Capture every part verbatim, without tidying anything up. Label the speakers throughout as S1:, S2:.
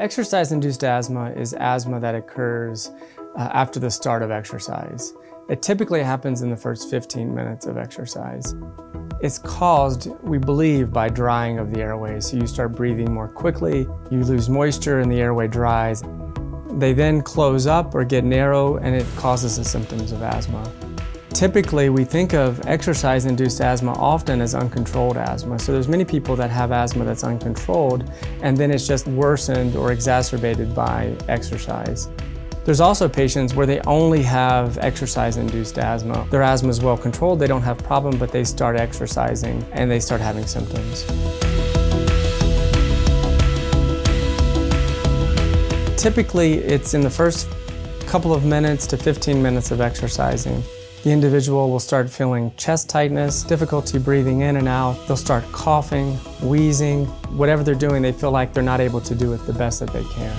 S1: Exercise-induced asthma is asthma that occurs uh, after the start of exercise. It typically happens in the first fifteen minutes of exercise. It's caused, we believe, by drying of the airways. So you start breathing more quickly, you lose moisture and the airway dries. They then close up or get narrow and it causes the symptoms of asthma. Typically, we think of exercise-induced asthma often as uncontrolled asthma. So there's many people that have asthma that's uncontrolled and then it's just worsened or exacerbated by exercise. There's also patients where they only have exercise-induced asthma. Their asthma is well controlled, they don't have a problem, but they start exercising and they start having symptoms. Typically, it's in the first couple of minutes to fifteen minutes of exercising. The individual will start feeling chest tightness, difficulty breathing in and out. They'll start coughing, wheezing. Whatever they're doing, they feel like they're not able to do it the best that they can.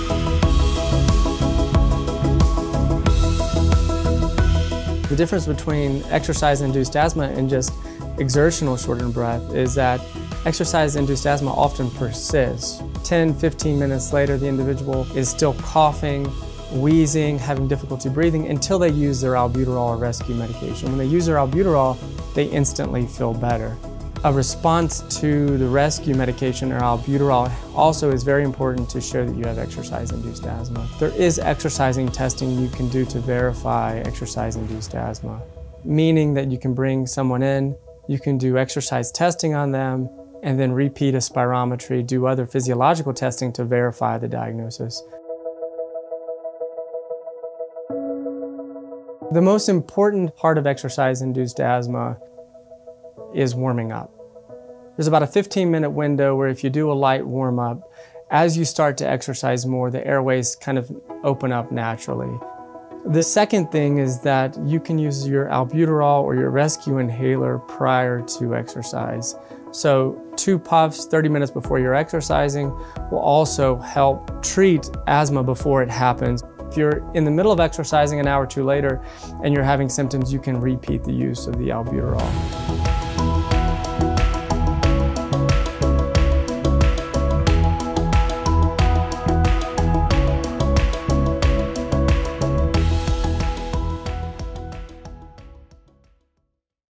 S1: The difference between exercise-induced asthma and just exertional shortened breath is that exercise-induced asthma often persists. ten, fifteen minutes later, the individual is still coughing, wheezing, having difficulty breathing until they use their albuterol or rescue medication. When they use their albuterol, they instantly feel better. A response to the rescue medication or albuterol also is very important to show that you have exercise-induced asthma. There is exercising testing you can do to verify exercise-induced asthma, meaning that you can bring someone in, you can do exercise testing on them, and then repeat a spirometry, do other physiological testing to verify the diagnosis. The most important part of exercise-induced asthma is warming up. There's about a fifteen minute window where if you do a light warm-up, as you start to exercise more, the airways kind of open up naturally. The second thing is that you can use your albuterol or your rescue inhaler prior to exercise. So two puffs thirty minutes before you're exercising will also help treat asthma before it happens. If you're in the middle of exercising an hour or two later and you're having symptoms, you can repeat the use of the albuterol.